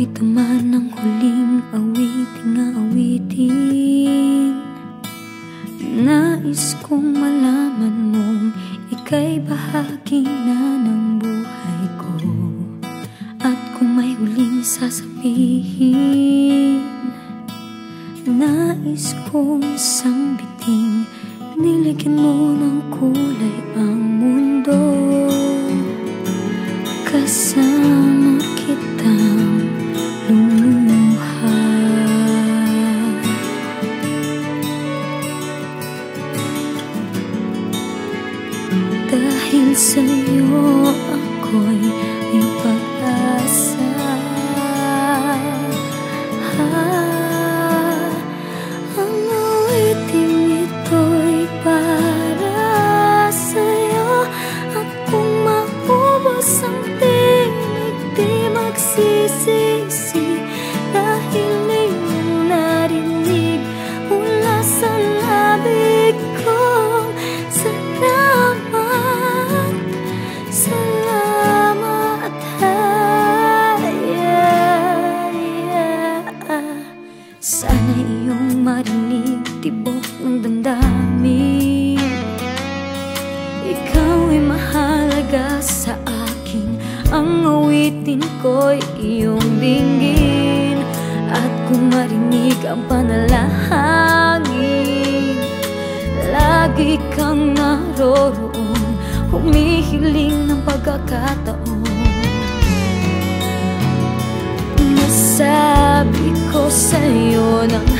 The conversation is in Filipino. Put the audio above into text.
ito man ang huling awiting nais kong malaman mong ika'y bahagi na ng buhay ko. At kung may huling sasabihin, nais kong isang biting niligyan mo ng kulay ang mundo. Kasama kitang lumuha. Dahil sa'yo ako'y may pag-asa. Ang awiting ito'y para sa'yo. At kung maubos ang tinig, di magsisisi. Dahil iyong narinig mula sa labig ko. Sana iyong marinig tibok ng damdamin. Ikaw ay mahalaga sa akin. Ang awitin ko'y iyong dinggin. At kung marinig ang panalangin, lagi kang naroroon, humihiling ng pagkakataon. Nasabi ko sa'yo ng